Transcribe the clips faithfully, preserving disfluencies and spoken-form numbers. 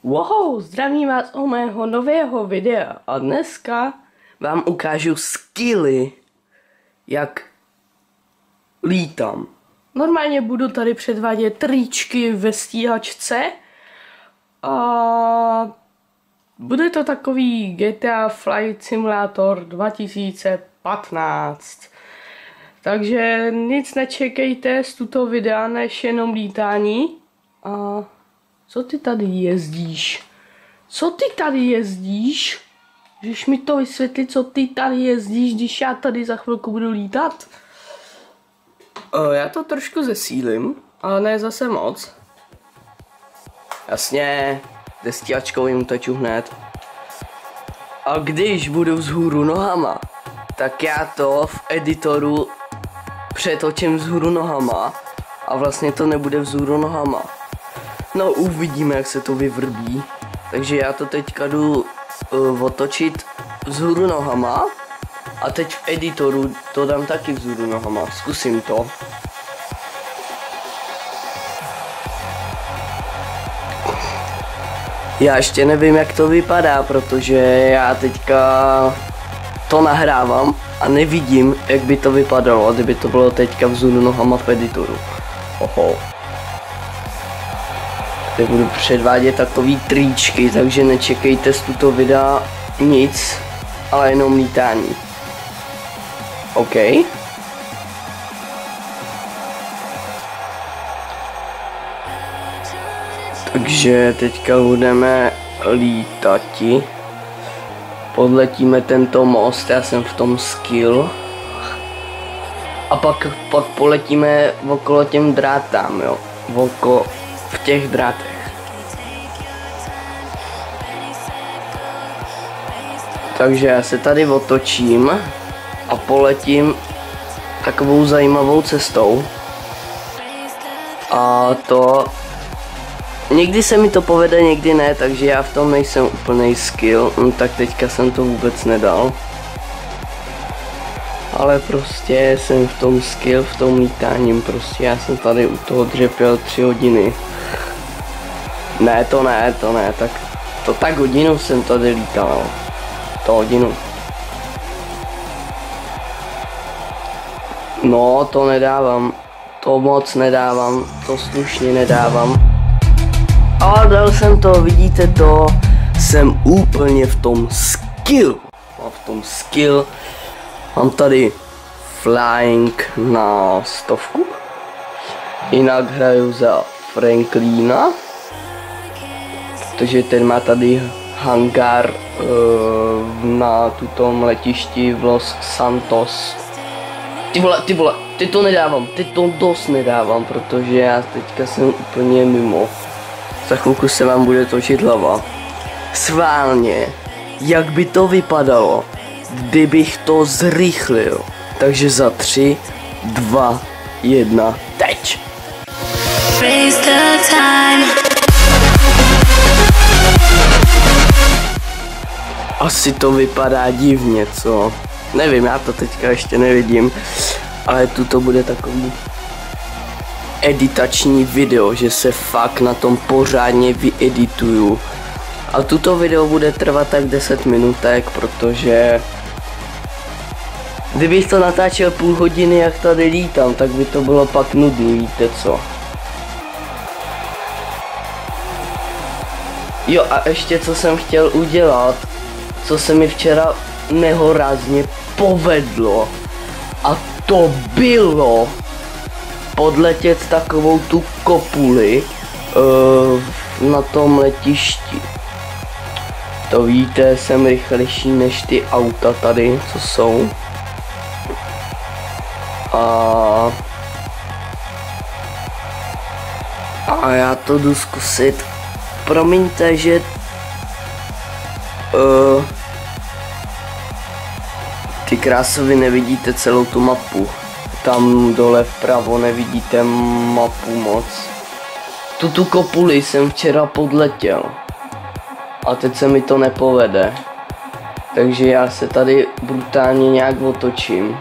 Wow, zdravím vás u mého nového videa a dneska vám ukážu skilly, jak lítám. Normálně budu tady předvádět tričky ve stíhačce a bude to takový G T A Flight Simulator dva tisíce patnáct. Takže nic nečekejte z tuto videa než jenom lítání. A co ty tady jezdíš? Co ty tady jezdíš? Můžeš mi to vysvětlit, co ty tady jezdíš, když já tady za chvilku budu lítat? O, já to trošku zesílím, ale ne zase moc. Jasně, se stíhačkou jim teču hned. A když budu vzhůru nohama, tak já to v editoru přetočím vzhůru nohama a vlastně to nebude vzhůru nohama. No uvidíme, jak se to vyvrbí. Takže já to teďka jdu uh, otočit vzhůru nohama a teď v editoru to dám taky vzhůru nohama. Zkusím to. Já ještě nevím, jak to vypadá, protože já teďka to nahrávám a nevidím, jak by to vypadalo, kdyby to bylo teďka vzhůru nohama v editoru. Oho. Teď budu předvádět takový tričky, takže nečekejte z tuto videa nic, ale jenom lítání. OK. Takže teďka budeme lítati. Podletíme tento most, já jsem v tom skill. A pak, pak poletíme okolo těm drátám, jo. Okolo v těch drátech. Takže já se tady otočím a poletím takovou zajímavou cestou. A to někdy se mi to povede, někdy ne, takže já v tom nejsem úplnej skill, no, tak teďka jsem to vůbec nedal. Ale prostě jsem v tom skill, v tom lítáním, prostě já jsem tady u toho dřepěl tři hodiny. Ne, to ne, to ne, tak to tak hodinu jsem tady lítal. To hodinu. No, to nedávám, to moc nedávám, to slušně nedávám. Ale dal jsem to, vidíte to, jsem úplně v tom skill. Mám v tom skill. Mám tady flying na stovku. Jinak hraju za Franklina. Protože ten má tady hangár uh, na tutom letišti v Los Santos. Ty vole, ty vole, ty to nedávám, ty to dost nedávám, protože já teďka jsem úplně mimo. Za chvilku se vám bude točit hlava. Sválně, jak by to vypadalo, kdybych to zrychlil. Takže za tři, dva, jedna, teď. Asi to vypadá divně, co? Nevím, já to teďka ještě nevidím, ale tu to bude takový editační video, že se fakt na tom pořádně vyedituju. A tuto video bude trvat tak deset minutek, protože kdybych to natáčel půl hodiny, jak tady lítám, tak by to bylo pak nudný, víte co? Jo, a ještě co jsem chtěl udělat, co se mi včera nehorázně povedlo, a to bylo podletět takovou tu kopuli uh, na tom letišti. To víte, jsem rychlejší než ty auta tady, co jsou. A, a já to jdu zkusit. Promiňte, že uh, ty krásovy nevidíte celou tu mapu. Tam dole vpravo nevidíte mapu moc. Tu tu kopuli jsem včera podletěl. A teď se mi to nepovede. Takže já se tady brutálně nějak otočím.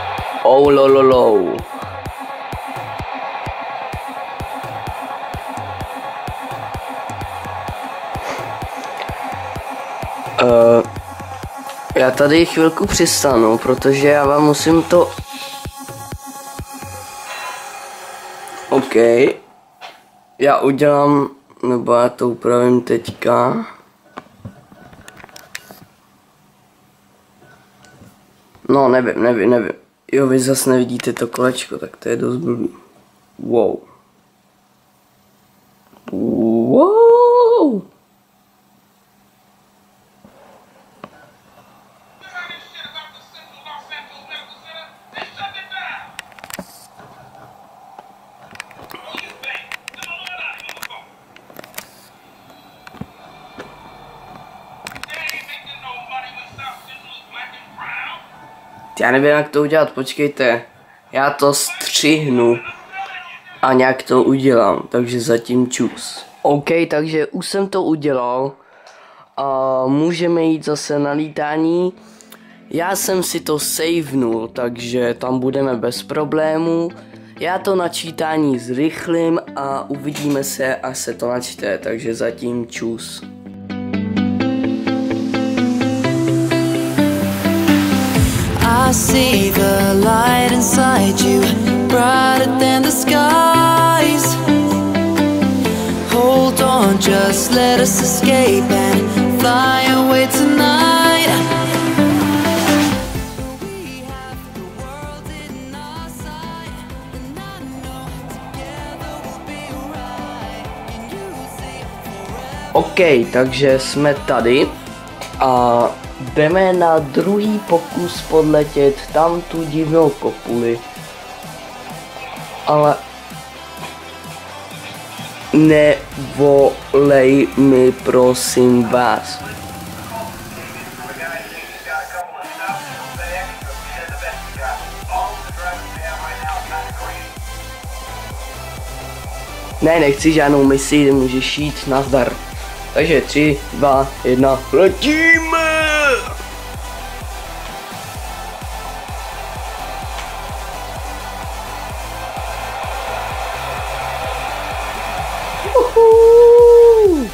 Oh lololou. Uh, já tady chvilku přistanu, protože já vám musím to... OK. Já udělám, nebo já to upravím teďka. No, nevím, nevím, nevím. Jo, vy zase nevidíte to kolečko, tak to je dost blbý. Wow. Wow. Já nevím, jak to udělat, počkejte. Já to střihnu a nějak to udělám, takže zatím čus. OK, takže už jsem to udělal a můžeme jít zase na lítání. Já jsem si to savenul, takže tam budeme bez problémů. Já to načítání zrychlím a uvidíme se, až se to načte, takže zatím čus. I see the light inside you, brighter than the skies. Hold on, just let us escape and fly away tonight. We have the world in our sight, and I know together we'll be right. And you say forever. OK, takže jsme tady a jdeme na druhý pokus podletět tam tu divnou kopuli. Ale nevolej mi, prosím vás. Ne, nechci žádnou misi, můžeš jít, nazdar. Takže tři, dva, jedna, letíme! Uhu.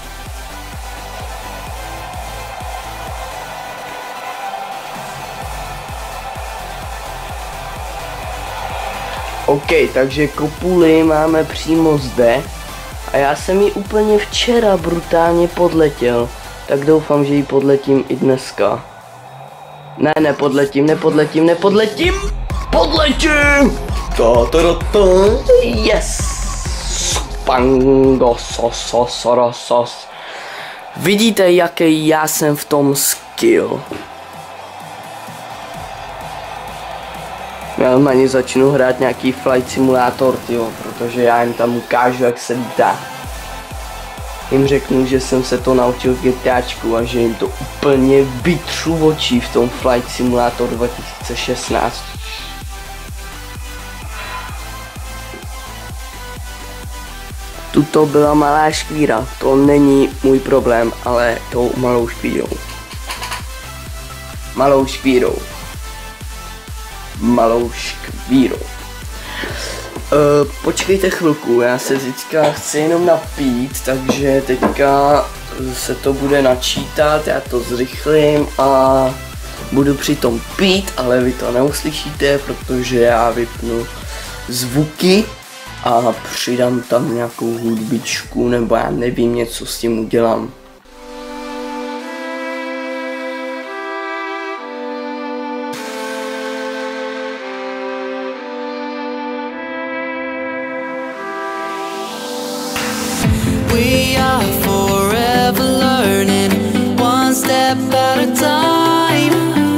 OK, takže kopuli máme přímo zde. A já jsem ji úplně včera brutálně podletěl, tak doufám, že ji podletím i dneska. Ne, nepodletím, nepodletím, nepodletím, podletím! Ta, ta, ta, ta. Yes! Pango, sos, sos, sos, sos. Vidíte, jaký já jsem v tom skill. Já na ně začnu hrát nějaký flight simulátor, tyjo, protože já jim tam ukážu, jak se lítá. Jim řeknu, že jsem se to naučil v GTAčku a že jim to úplně vytřu očí v tom Flight Simulator dva tisíce šestnáct. Tuto byla malá škvíra, to není můj problém, ale tou malou škvírou. Malou škvírou. Malou škvírou. Uh, počkejte chvilku, já se teďka chci jenom napít, takže teďka se to bude načítat, já to zrychlím a budu přitom pít, ale vy to neuslyšíte, protože já vypnu zvuky a přidám tam nějakou hudbičku, nebo já nevím, něco s tím udělám. We are forever learning, one step at a time.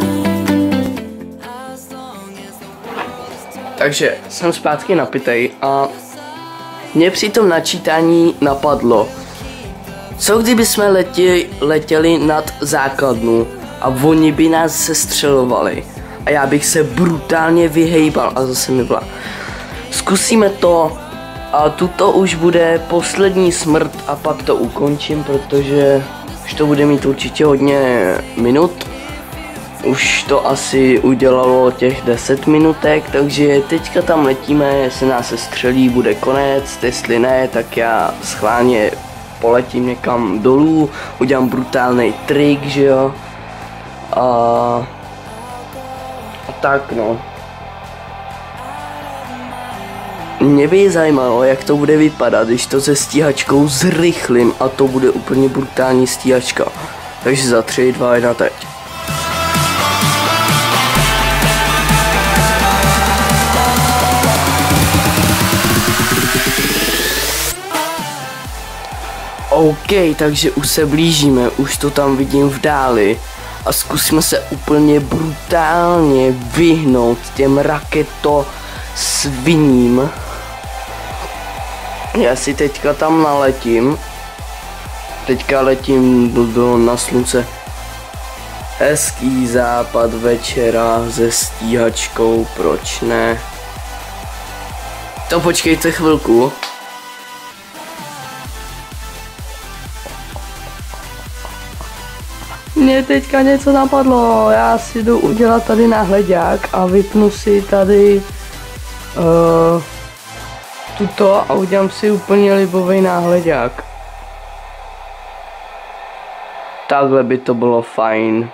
As long as the world is turning. Takže jsem zpátky napitej a mě při tom načítání napadlo, co kdyby jsme letěli, letěli nad základnu a oni by nás sestřelovali a já bych se brutálně vyhejbal a zase mi byla. Zkusíme to. A tuto už bude poslední smrt a pak to ukončím, protože už to bude mít určitě hodně minut. Už to asi udělalo těch deset minutek, takže teďka tam letíme, jestli nás se střelí, bude konec, jestli ne, tak já schválně poletím někam dolů, udělám brutální trik, že jo. A, a tak no. Mě by zajímalo, jak to bude vypadat, když to se stíhačkou zrychlím a to bude úplně brutální stíhačka. Takže za tři, dva, jedna, teď. OK, takže už se blížíme, už to tam vidím v dáli a zkusíme se úplně brutálně vyhnout těm raketo sviním. Já si teďka tam naletím, teďka letím do, do, na slunce. Hezký západ večera se stíhačkou, proč ne? To počkejte chvilku. Mně teďka něco napadlo, já si jdu udělat tady náhleďák a vypnu si tady uh, tuto a udělám si úplně libový náhleďák. Takhle by to bylo fajn.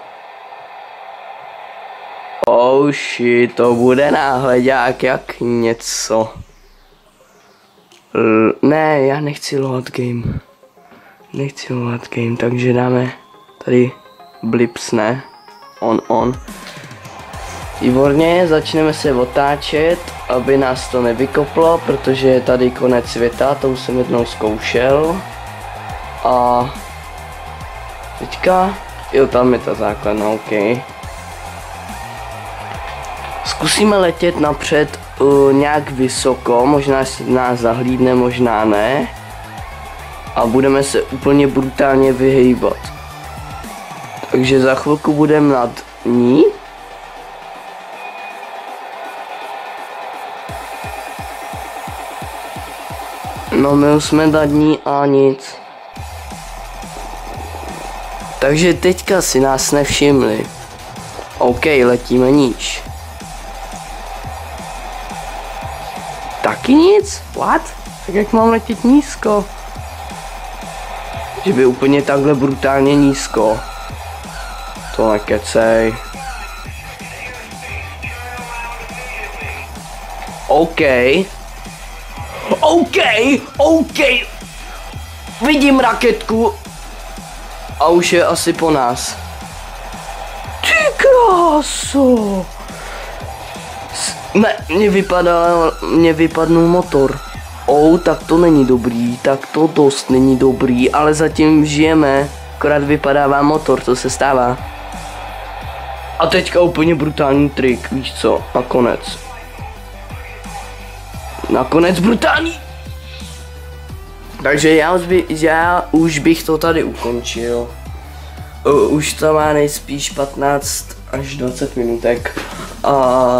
Oh shit, to bude náhleďák jak něco. L ne, já nechci load game. Nechci load game, takže dáme tady blips, ne? On, on. Výborně, začneme se otáčet, aby nás to nevykoplo, protože je tady konec světa, to už jsem jednou zkoušel. A teďka, jo, tam je ta základna, OK. Zkusíme letět napřed uh, nějak vysoko, možná si nás zahlídne, možná ne. A budeme se úplně brutálně vyhejbat. Takže za chvilku budeme nad ní. No my už jsme nad ní a nic. Takže teďka si nás nevšimli. OK, letíme níž. Taky nic? What? Tak jak mám letět nízko? Že by úplně takhle brutálně nízko. To nekecej. OK. OK, OK. Vidím raketku. A už je asi po nás. Ty kráso! Ne, mě vypadá, mě vypadnul motor. Oh, tak to není dobrý, tak to dost není dobrý, ale zatím žijeme. Akorát vypadává motor, to se stává. A teďka úplně brutální trik, víš co, nakonec. Nakonec brutální. Takže já už, by, já už bych to tady ukončil. Uh, už to má nejspíš patnáct až dvacet minutek. A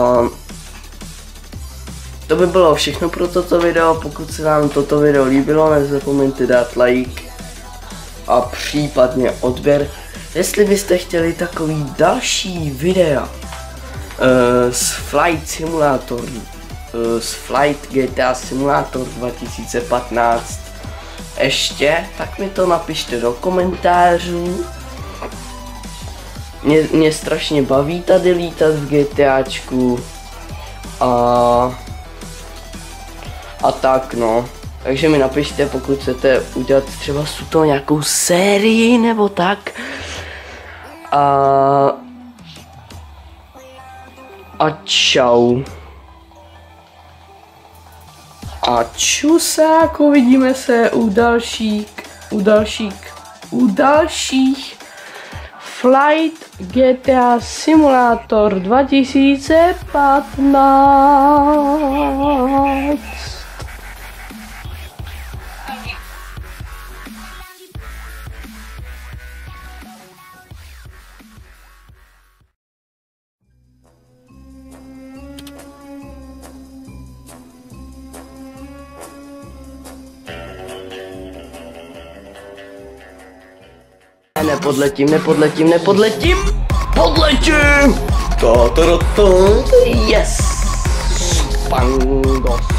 to by bylo všechno pro toto video. Pokud se vám toto video líbilo, nezapomeňte dát like a případně odběr. Jestli byste chtěli takový další videa uh, z Flight Simulator, uh, z Flight G T A Simulator dva tisíce patnáct ještě, tak mi to napište do komentářů. Mě, mě strašně baví tady lítat v GTAčku a, a tak no. Takže mi napište, pokud chcete udělat třeba s to nějakou sérii nebo tak. A, a čau. A čusáku, vidíme se u dalších, u dalších, u dalších Flight G T A Simulator dva tisíce patnáct. Nepodletím, nepodletím, nepodletím! Podletím! Ta, ta, ta, ta. Yes! Pandos.